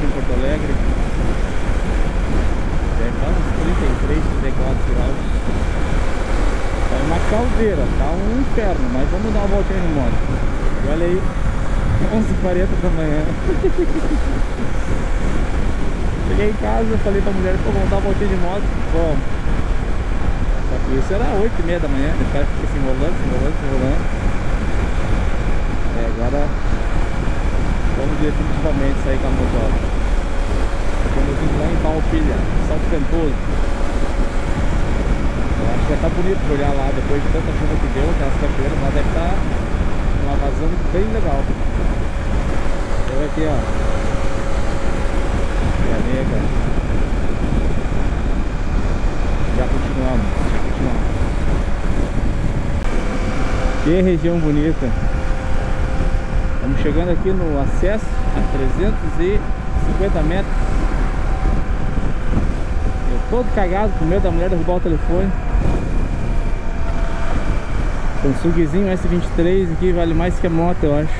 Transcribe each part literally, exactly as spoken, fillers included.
em Porto Alegre. Deve estar uns trinta e três, trinta e quatro graus. É uma caldeira, tá um inferno, mas vamos dar uma voltinha de moto. E olha aí, onze e quarenta da manhã. Cheguei em casa, falei pra mulher, pô, vamos dar uma voltinha de moto. Vamos. Só que isso era oito e meia da manhã, o cara fica se enrolando, se enrolando, se enrolando. É, agora vamos definitivamente sair com a moto. Quando eu vim lá em Palpilha, Salto Ventoso. Eu acho que já tá bonito de olhar lá, depois de tanta chuva que deu, aquelas cachoeiras lá deve estar uma vazando bem legal. Eu aqui, ó, Ilha Negra. Já continuamos, já continuamos. Que região bonita. Estamos chegando aqui no acesso a trezentos e cinquenta metros. Eu todo cagado, com medo da mulher derrubar o telefone. Samsungzinho S vinte e três aqui vale mais que a moto, eu acho.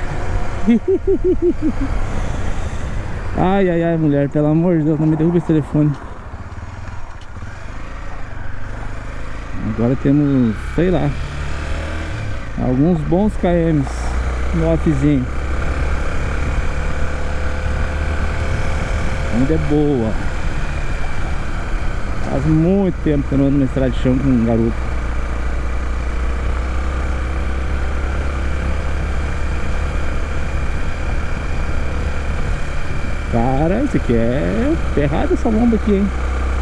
Ai, ai, ai, mulher, pelo amor de Deus, não me derruba esse telefone. Agora temos, sei lá, alguns bons kms no offzinho. Onde é boa. Faz muito tempo que eu não ando na estrada de chão com um garoto. Cara, isso aqui é ferrado, essa lomba aqui, hein?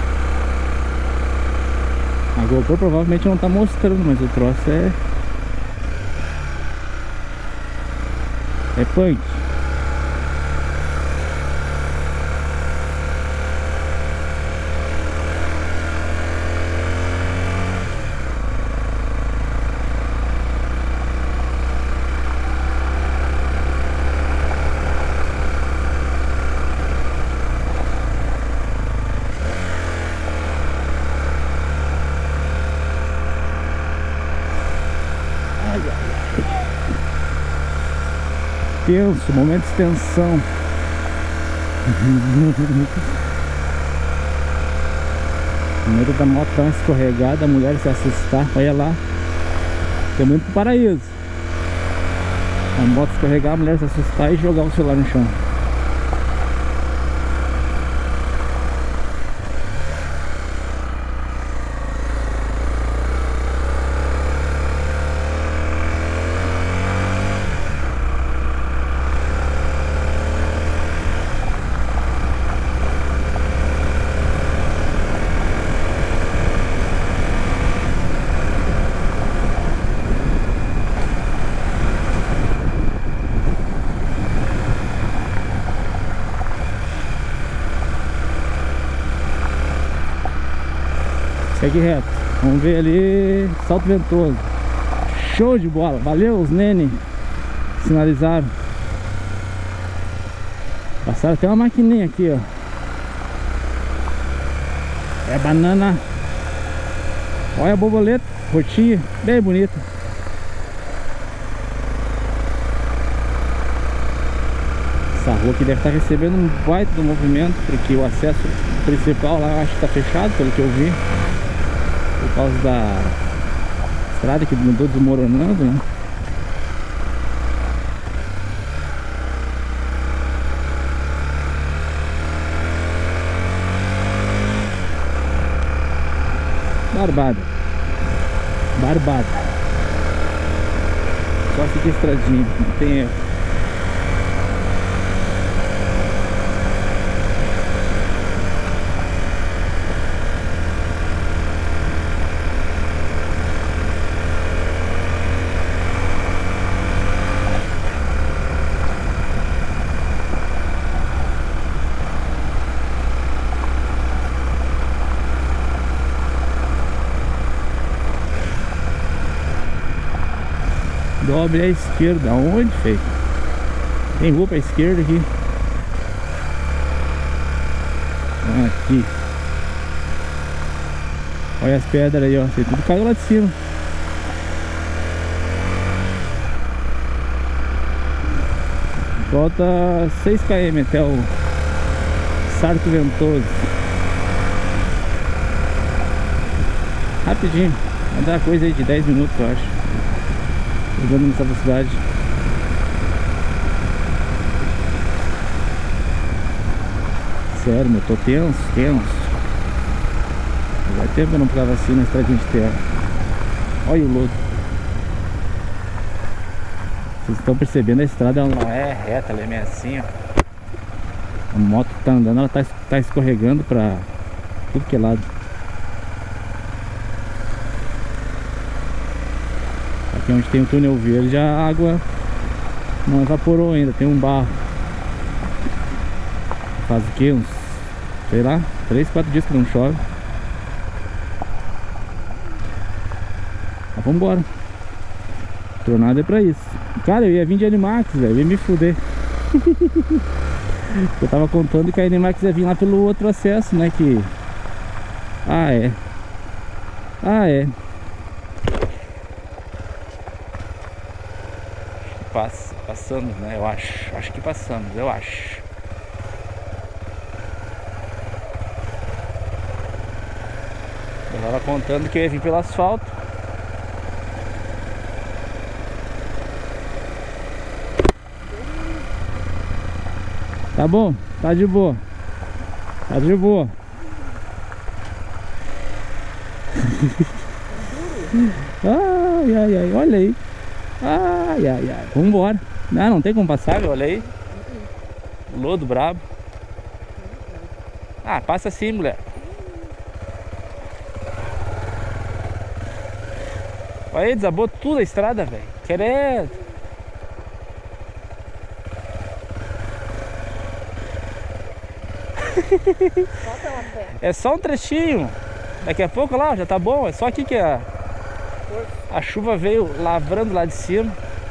A GoPro provavelmente não tá mostrando, mas o troço é... É punk. Tenso, momento de tensão. Primeiro da moto dar uma escorregada, a mulher se assustar. Olha lá, tem muito pro paraíso. A moto escorregar, a mulher se assustar e jogar o celular no chão. Segue reto, vamos ver ali, Salto Ventoso. Show de bola, valeu os nene, sinalizaram. Passaram até uma maquininha aqui, ó. É banana. Olha a borboleta, rotinha, bem bonita. Essa rua aqui deve estar recebendo um baita do movimento, porque o acesso principal lá eu acho que está fechado, pelo que eu vi. Por causa da estrada que mudou desmoronando, né? Barbada. Barbada. Só seguir a estradinha, não tem erro. Dobre à esquerda, aonde, feio? Tem rua pra esquerda aqui. Aqui. Olha as pedras aí, ó. Tem tudo caiu lá de cima. Falta seis quilômetros até o Sarto Ventoso. Rapidinho, vai dar coisa aí de dez minutos, eu acho. Andando nessa velocidade. Sério, meu, tô tenso, tenso. Vai tempo que eu não pegava assim na estradinha de terra. Olha o lodo. Vocês estão percebendo, a estrada ela não é reta, ela é meio assim, ó. A moto que tá andando, ela tá, tá escorregando pra tudo que é lado. Aqui onde tem o túnel verde, a água não evaporou ainda, tem um barro. Faz o que? Uns, sei lá, três, quatro dias que não chove. Mas vambora. Tornado é pra isso. Cara, eu ia vir de Animax, velho, ia me fuder. Eu tava contando que a Animax ia vir lá pelo outro acesso, né, que... Ah, é. Ah, é. Pass... Passamos, né, eu acho. Acho que passamos, eu acho. Eu tava contando que eu ia vir pelo asfalto. Tá bom, tá de boa. Tá de boa. Ai, ai, ai, olha aí. Ai, ai, ai, vambora. Não, não tem como passar, viu? Olha aí. Lodo brabo. Ah, passa assim, mulher. Olha aí, desabou tudo a estrada, velho. Querendo. É só um trechinho. Daqui a pouco lá já tá bom. É só aqui que a, a chuva veio lavrando lá de cima.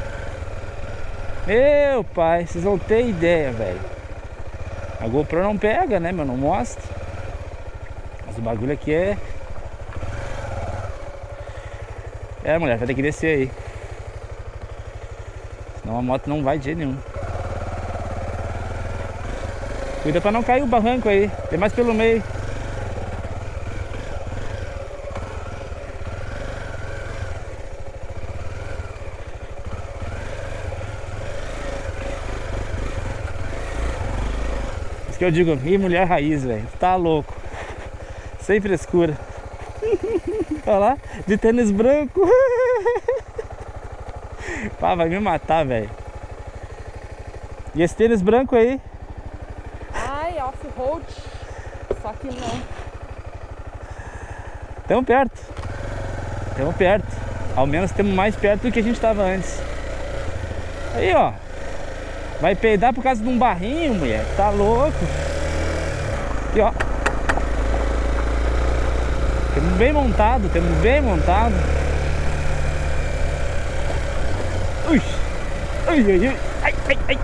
Meu pai, vocês não tem ideia, velho. A GoPro não pega, né, meu? Não mostra. Mas o bagulho aqui é... É, mulher, vai ter que descer aí. Senão a moto não vai de jeito nenhum. Cuida pra não cair o barranco aí. Tem mais pelo meio. Isso que eu digo, ih, mulher raiz, velho. Tá louco. Sem frescura. Olha lá, de tênis branco. Pá, vai me matar, velho. E esse tênis branco aí? Off-road, só que não. Estamos perto. Estamos perto. Ao menos estamos mais perto do que a gente estava antes. Aí, ó. Vai peidar por causa de um barrinho, mulher. Tá louco. Aqui, ó. Temos bem montado, temos bem montado. Ui. Ai, ai, ai. Ai, ai, ai.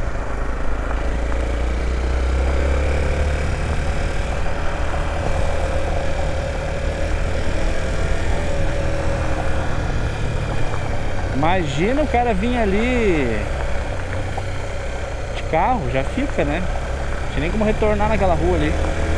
Imagina o cara vir ali de carro, já fica, né? Não tinha nem como retornar naquela rua ali.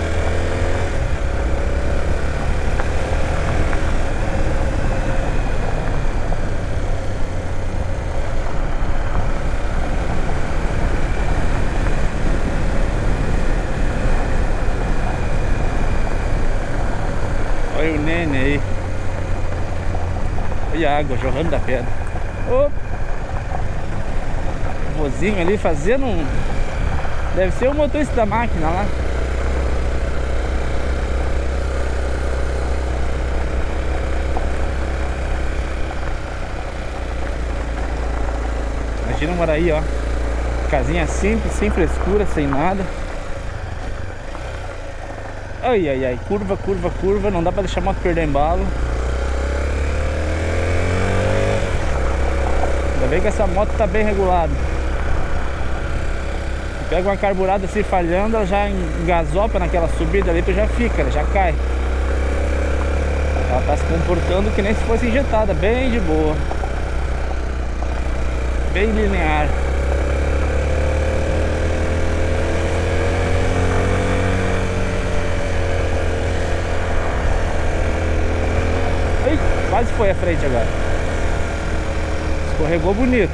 Olha o Nene aí. Olha a água jorrando da pedra. Opa. O vozinho ali fazendo um... Deve ser o motorista da máquina lá. Imagina morar aí, ó. Casinha simples, sem frescura, sem nada. Ai, ai, ai. Curva, curva, curva. Não dá pra deixar a moto perder embalo. Ainda bem que essa moto tá bem regulada. Pega uma carburada assim falhando, ela já engasopa naquela subida ali, tu já fica, ela já cai. Ela tá se comportando que nem se fosse injetada, bem de boa. Bem linear. Quase foi à frente agora. Escorregou bonito.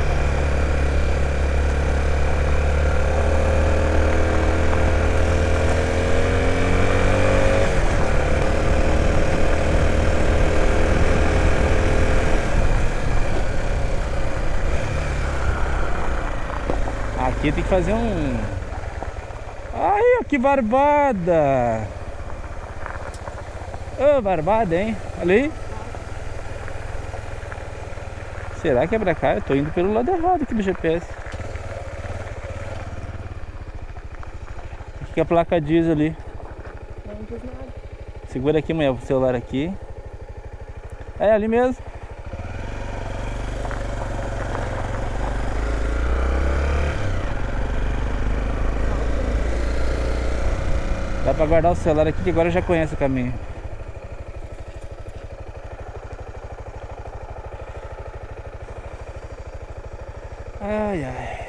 Aqui tem que fazer um... Ai, ó, que barbada! Ô, oh, barbada, hein? Olha aí. Será que é pra cá? Eu tô indo pelo lado errado aqui do G P S. O que a placa diz ali? Não diz nada. Segura aqui, mulher, o celular aqui. É ali mesmo. Dá pra guardar o celular aqui que agora eu já conheço o caminho. Ai, ai.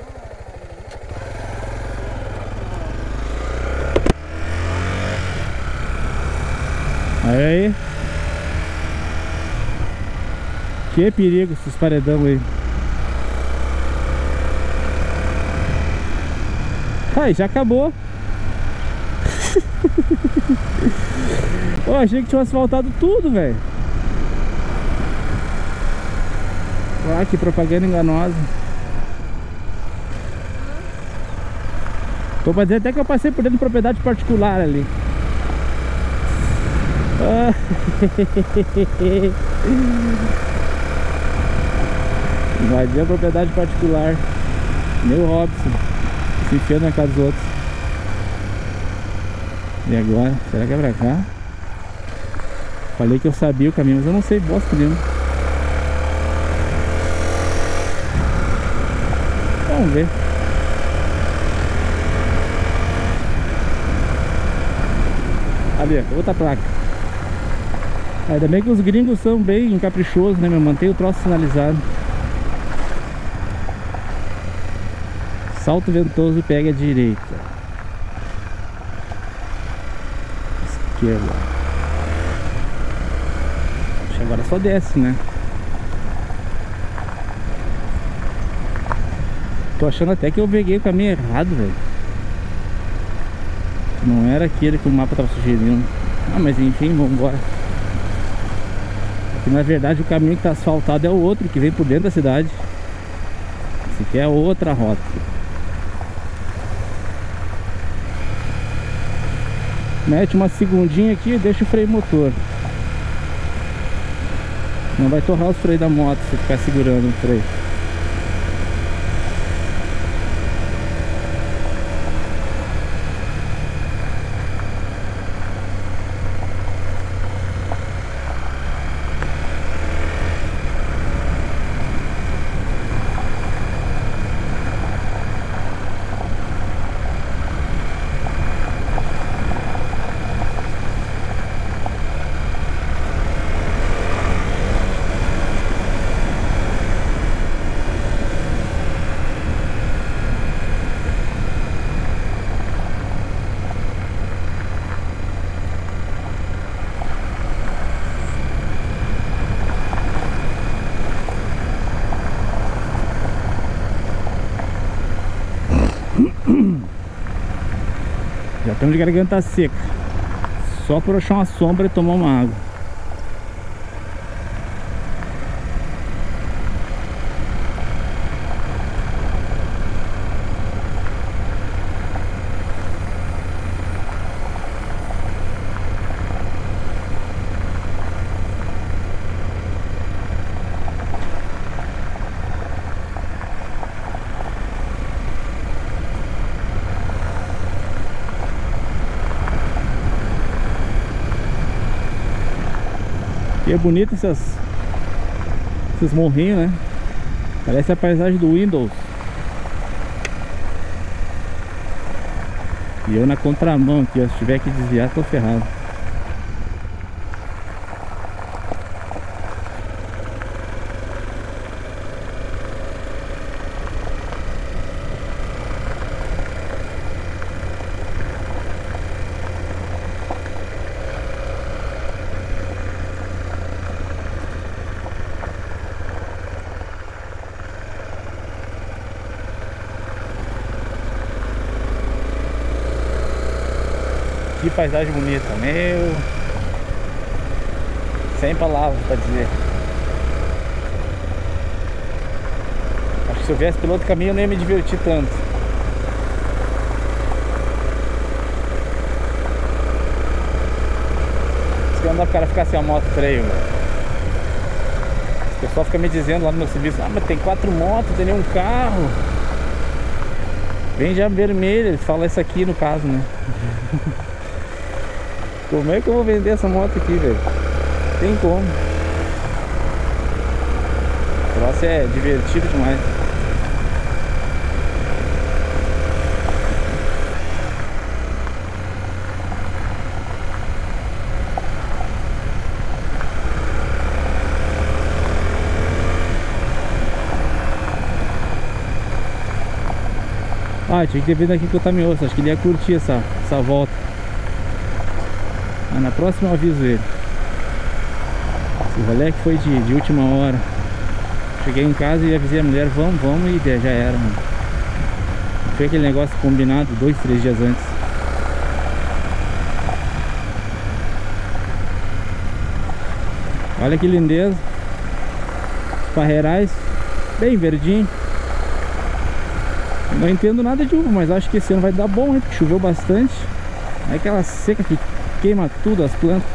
Aí, aí. Que perigo esses paredão aí. Ai, já acabou. Eu achei que tinha asfaltado tudo, velho. Ah, que propaganda enganosa. Tô pra dizer até que eu passei por dentro de propriedade particular ali. Ah. Invadiu a propriedade particular. Meu Robson se enfiando na casa dos outros. E agora? Será que é pra cá? Falei que eu sabia o caminho, mas eu não sei bosta nenhuma. Vamos ver. Ali, ó, outra placa. Ainda bem que os gringos são bem caprichosos, né, meu? Mantém o troço sinalizado. Salto ventoso, pega a direita. Esquerda. Acho que agora só desce, né? Tô achando até que eu peguei o caminho errado, velho. Não era aquele que o mapa tava sugerindo. Ah, mas enfim, vamos embora. Porque na verdade o caminho que tá asfaltado é o outro, que vem por dentro da cidade. Esse aqui é outra rota. Mete uma segundinha aqui e deixa o freio motor. Não vai torrar os freios da moto se ficar segurando o freio. Já estamos de garganta seca. Só por achar uma sombra e tomar uma água. E é bonito essas, esses morrinhos, né? Parece a paisagem do Windows. E eu na contramão aqui, ó. Se tiver que desviar, tô ferrado. Que paisagem bonita, meu. Sem palavras pra dizer. Acho que se eu viesse pelo outro caminho eu não ia me divertir tanto. Isso que não dá pro cara ficar sem a moto freio, velho. O pessoal fica me dizendo lá no meu serviço: ah, mas tem quatro motos, tem nenhum carro. Vem já vermelha, eles falam isso aqui no caso, né? Como é que eu vou vender essa moto aqui, velho? Tem como. O troço é divertido demais. Ah, tinha que ter vindo aqui com o Tamioso. Acho que ele ia curtir essa, essa volta. Mas na próxima eu aviso ele. Esse rolê que foi de, de última hora. Cheguei em casa e avisei a mulher: vamos, vamos, e já era, mano. Foi aquele negócio combinado dois, três dias antes. Olha que lindeza. Os parreirais bem verdinho. Não entendo nada de uva, mas acho que esse ano vai dar bom, hein? Porque choveu bastante. É aquela seca que queima tudo, as plantas.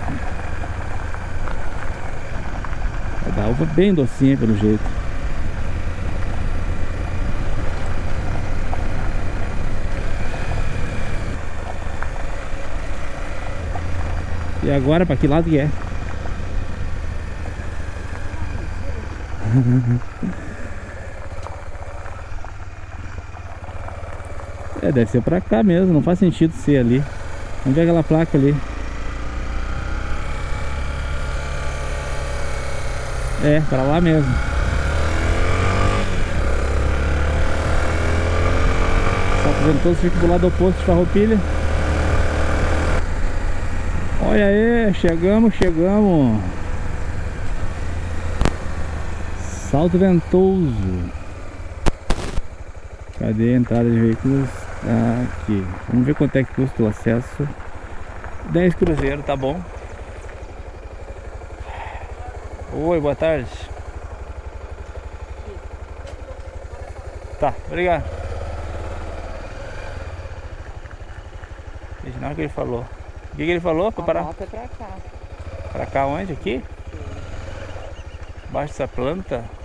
Vai dar uva bem docinha pelo jeito. E agora, pra que lado que é? É, deve ser pra cá mesmo, não faz sentido ser ali. Vamos ver aquela placa ali. É, pra lá mesmo. Salto Ventoso fica do lado oposto de Farroupilha. Olha aí, chegamos, chegamos. Salto Ventoso. Cadê a entrada de veículos? Aqui. Vamos ver quanto é que custa o acesso. dez cruzeiro, tá bom. Oi, boa tarde. Tá, obrigado. Original que ele falou. O que, que ele falou? Pra parar? Volta pra cá. Pra cá onde? Aqui? Sim. Embaixo dessa planta?